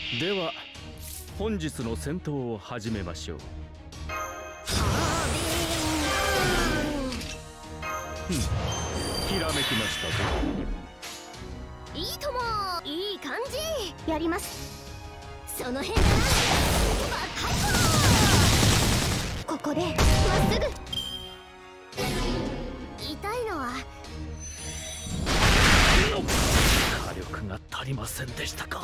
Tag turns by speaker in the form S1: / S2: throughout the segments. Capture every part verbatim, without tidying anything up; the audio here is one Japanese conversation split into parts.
S1: では本日の戦闘を始めましょう。ふん、ひらめきましたぞ。
S2: いいとも、いい感じ。やります。その辺だ。ここでまっすぐ。痛いのは
S1: 火力が足りませんでしたか。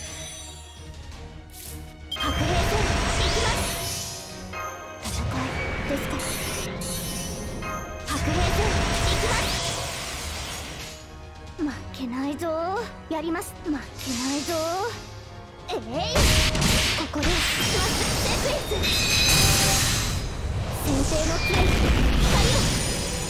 S2: 白兵戦いきます。戦いですか。白兵戦いきます。負けないぞ。やります。負けないぞ。えい、ここでまっすぐセクエンス。先制の杖、光を。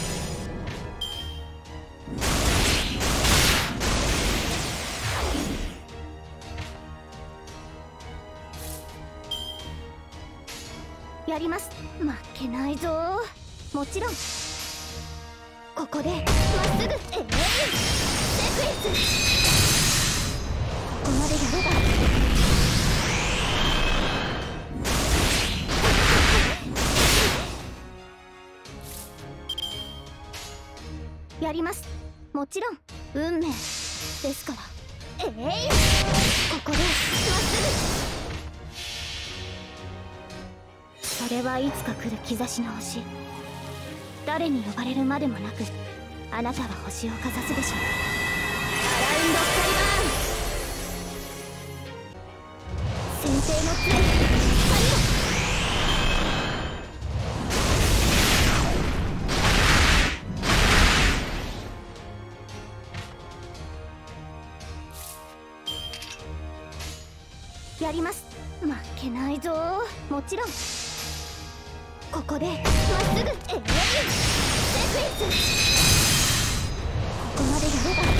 S2: やります。負けないぞ。もちろん。ここでまっすぐ、えい、セクエンス。ここまでやれば。やります。もちろん運命ですから。えい、ここでまっすぐ。それはいつか来る兆しの星。誰に呼ばれるまでもなくあなたは星をかざすでしょう。アラウンドスカイバーン。先制の杖、光を。やります。負けないぞ。もちろん。ここでまっすぐ、えい、セクエンス。ここまでやれば。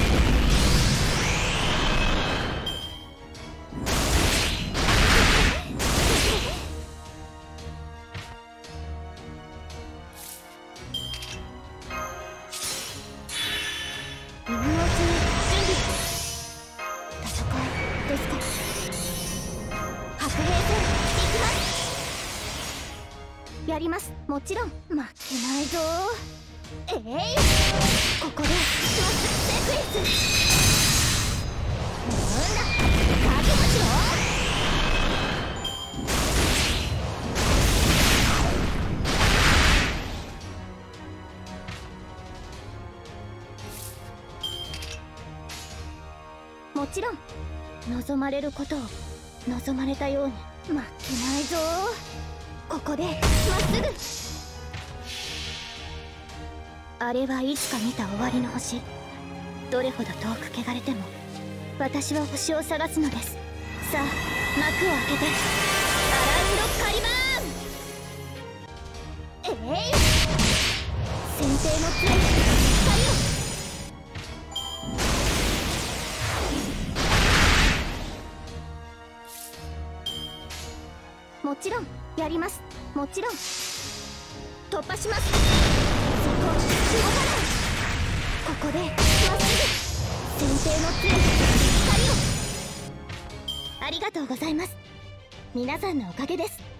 S2: 今のうちに準備。戦いですか。白兵戦いきます。やります。もちろん負けないぞ。えい、ここでまっすぐセクエンス。なんだ、覚悟しろ。もちろん望まれることを望まれたように。負けないぞ。ここでまっすぐ。あれはいつか見た終わりの星。どれほど遠く汚れても私は星を探すのです。さあ幕を開けて。アラウンドカリバーン。えい、先制の杖、光を。もちろんやります。もちろん突破します。そこ動かない。ここでまっすぐ。先制の杖、光を。ありがとうございます。皆さんのおかげです。